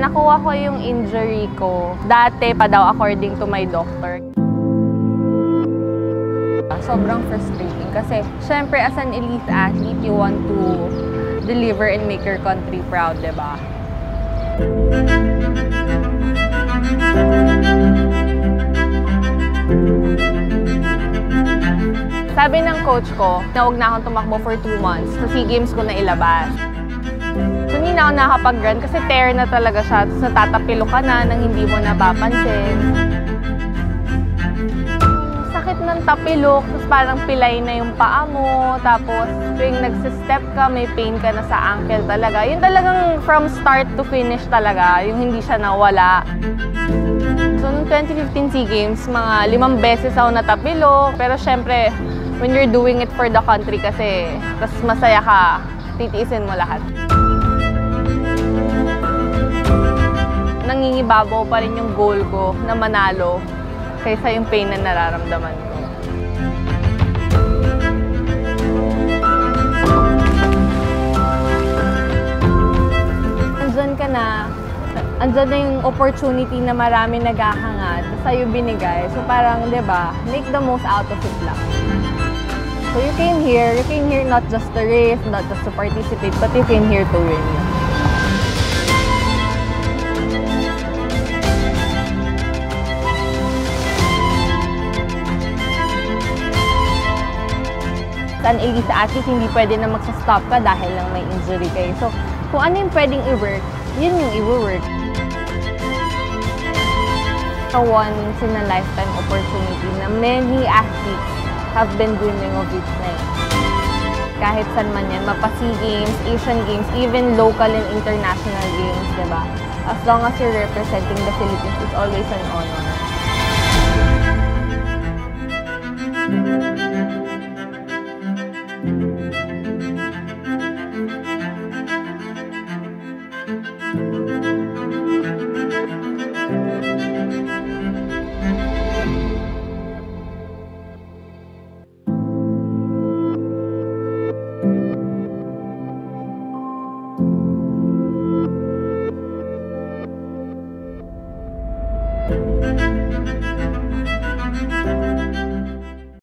nakuha ko yung injury ko, dati pa daw according to my doctor. Sobrang frustrating kasi syempre as an elite athlete, you want to deliver and make your country proud, diba? Sabi ng coach ko na huwag na akong tumakbo for 2 months. Sa SEA Games ko na ilabas. So, hindi na ako nakapag-run kasi tear na talaga siya. Tapos natatapilo ka na nang hindi mo napapansin. Sakit ng tapilok, tapos parang pilay na yung paa mo. Tapos tuwing nagsistep ka, may pain ka na sa ankle talaga. Yun talagang from start to finish talaga, yung hindi siya nawala. So, noong 2015 SEA Games, mga 5 beses ako natapilok. Pero syempre, when you're doing it for the country kasi, tas masaya ka, titiisin mo lahat. Nangingibabaw pa rin yung goal ko na manalo kaysa yung pain na nararamdaman ko. Andyan ka na, andyan na yung opportunity na marami naghahangad, sa'yo binigay. So parang, di ba, make the most out of it lang. So you came here not just to race, not just to participate, but you came here to win. As an elite athlete, hindi pwede na magsa-stop ka dahil lang may injury kayo. So kung ano yung pwedeng i-work, yun yung i-work. A once-in-a-lifetime opportunity na many athletes have been dreaming of it na yun. Kahit saan man yan, mapa-SEA Games, Asian Games, even local and international games, diba? As long as you're representing the Philippines, it's always an honor.